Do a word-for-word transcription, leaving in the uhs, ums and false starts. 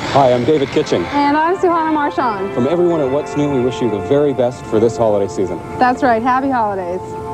Hi, I'm David Kitching. And I'm Suhana Marchand. From everyone at What's New, we wish you the very best for this holiday season. That's right. Happy holidays.